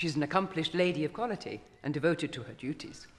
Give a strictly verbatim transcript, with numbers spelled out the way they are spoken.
She's an accomplished lady of quality and devoted to her duties.